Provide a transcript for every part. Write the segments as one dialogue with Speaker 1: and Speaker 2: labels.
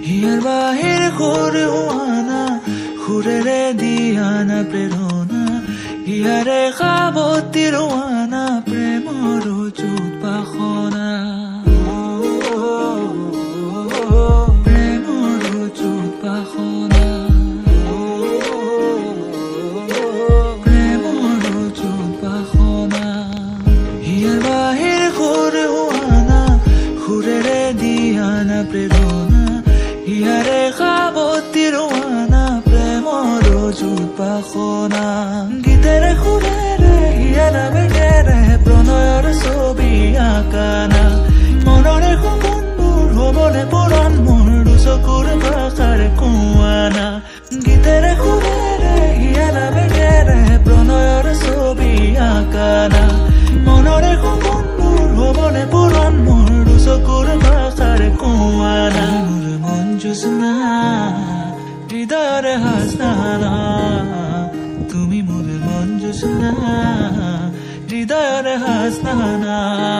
Speaker 1: হিয়াৰ বাহিৰ সুৰ হোৱানা সুৰেৰে দিয়ানা প্ৰেৰণা হিয়াৰে সাৱতী ৰোৱানা প্ৰেমৰ যুত বাসনা প্ৰেমৰ যুত বাসনা প্ৰেমৰ যুত বাসনা হিয়াৰ বাহিৰ সুৰ হোৱানা সুৰেৰে দিয়ানা প্ৰেৰণা হিয়াৰে সাৱতী ৰোৱানা প্ৰেমৰ যুত বাসনা গীতেৰে সুৰেৰে হিয়াৰা বেগেৰে প্ৰণয়ৰ ছবি আঁকানা মনৰে সপোনবোৰ হ'বনে পূৰণ মোৰ দুচকুৰ ভাষাৰ কোৱানা গীতেৰে সুৰেৰে হিয়াৰা বেগেৰে প্ৰণয়ৰ ছবি আঁকানা মনৰে সপোনবোৰ হ'বনে পূৰণ মোৰ দুচকুৰ ভাষাৰ কোৱানা জোৎস্না হৃদয়ৰে হাসনা তুমি মোৰ মন জোৎস্না হৃদয়ৰে হাসনা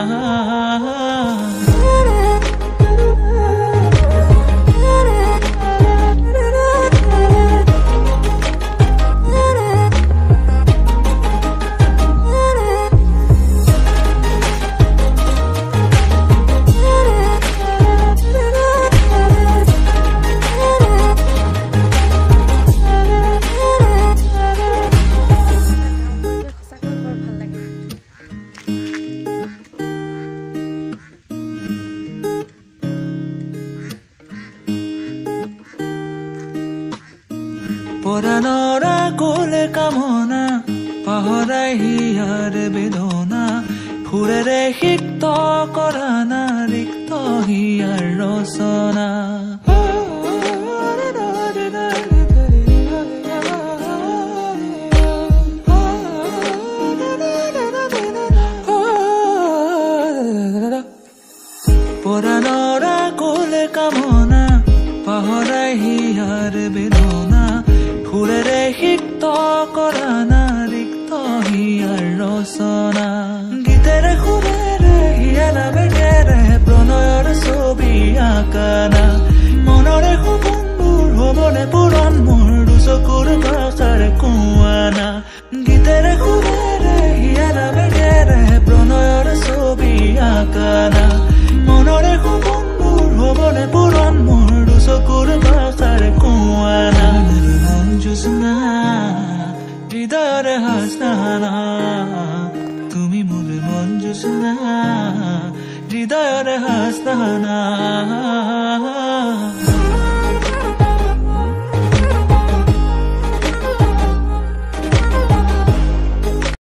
Speaker 1: পৰাণৰা কোলে কামনা পাহৰাই হিয়াৰে বেদনা ফুৰেৰে সিক্ত কৰানা ৰিক্ত হিয়াৰ ৰচনা পৰাণৰা কোলে কামনা পাহৰাই হিয়াৰে বেদনা ফুৰেৰে সিক্ত কৰানা ৰিক্ত হিয়াৰ ৰচনা গীতেৰে সুৰেৰে হিয়াৰা বেগেৰে প্ৰণয়ৰ ছবি আঁকানা মনৰে সপোনবোৰ হ'বনে পূৰণ মোৰ দুচকুৰ ভাষাৰ কোৱানা গীতেৰে সুৰেৰে হিয়াৰা বেগেৰে প্ৰণয়ৰ ছবি আঁকানা মনৰে সপোনবোৰ হ'বনে পূৰণ মোৰ দুচকুৰ ভাষাৰ কোৱানা জোৎস্না হৃদয়ৰে হাসনা তুমি মোৰ মন জোৎস্না হৃদয়ৰে হাসনা